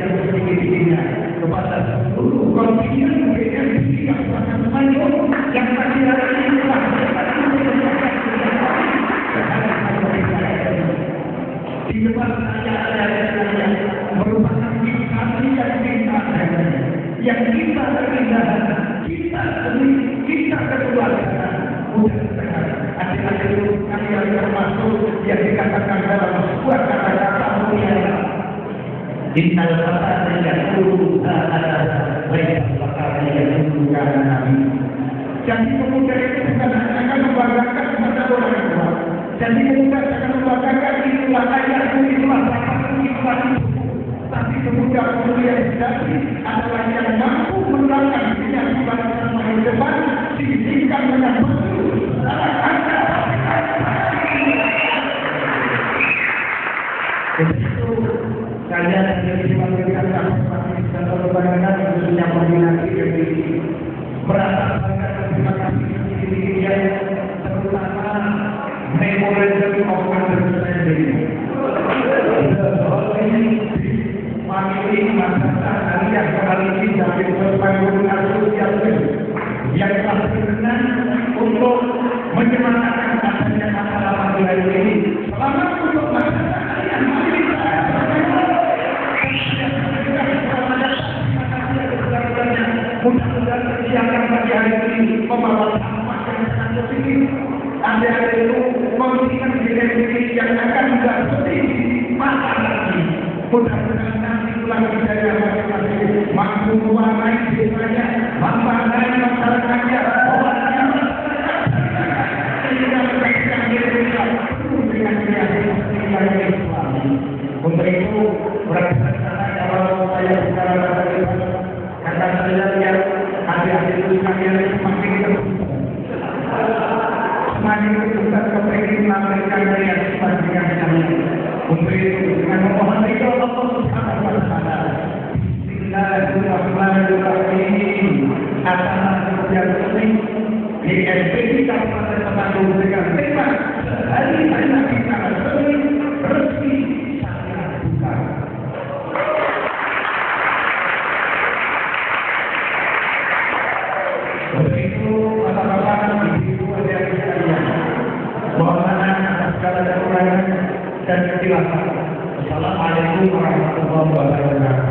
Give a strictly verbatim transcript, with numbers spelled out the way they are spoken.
yang setinggi-tingginya kepada seluruh kontingen B M C Kabupaten Semarang yang masih ada di rumah. Di depan saya ada yang merupakan instansi yang kita yang kita terindah, kita sendiri, kita kekeluargaan. Mudah-mudahan adik-adik kalian termasuk yang dikatakan dalam sebuah kata-kata mulia. Innal fatata yaqulu hada baik fakar yaqulu kana nabi. Jadi pemuda itu bukan hanya akan membanggakan kepada orang tua. Jadi pemuda akan membanggakan itulah ayahku, itulah bapakku, itulah ibuku. Tapi pemuda-pemuda yang sejati adalah yang mampu menerangkan dunia sebagai masa depan, sisihkan dengan betul. Begitu kalian menjadi pemimpin kampus dan berbangga khususnya kombinasi dari merasa bangga dan terima kasih diri yang terutama memorandum of understanding. Family masyarakat kalian kembali ini dari berbagai asosiasi yang telah berkenan untuk menyemarakan adanya acara pagi hari ini. Selamat untuk masyarakat kalian. Mari kita mudah-mudahan persiapan pagi hari ini membawa dampak yang sangat positif. Adik-adik itu memberikan diri yang akan menjadi masa lagi. Mudah-mudahan nanti pulang budaya masing-masing mampu mewarnai desanya, mewarnai masyarakatnya, mewarnai masyarakat sehingga menjadikan Indonesia penuh dengan nilai-nilai Islam. Untuk itu, berdasarkan kalau saya bicara tadi, kata saya yang adik-adik itu kalian semakin terbuka, semakin terbuka kepengen memberikan daya sebandingkan kalian. Untuk itu, dengan memohon ridho Allah Subhanahu wa Ta'ala. Bismillahirrahmanirrahim. Atas yang penting di S P D Kabupaten Temanggung dengan tema Hari Anak Kita Resmi Resmi Saya Buka. Untuk itu, bapak-bapak, ibu-ibu, adik-adik sekalian, mohon maaf atas segala kekurangan dan kesilapan. Assalamualaikum warahmatullahi wabarakatuh.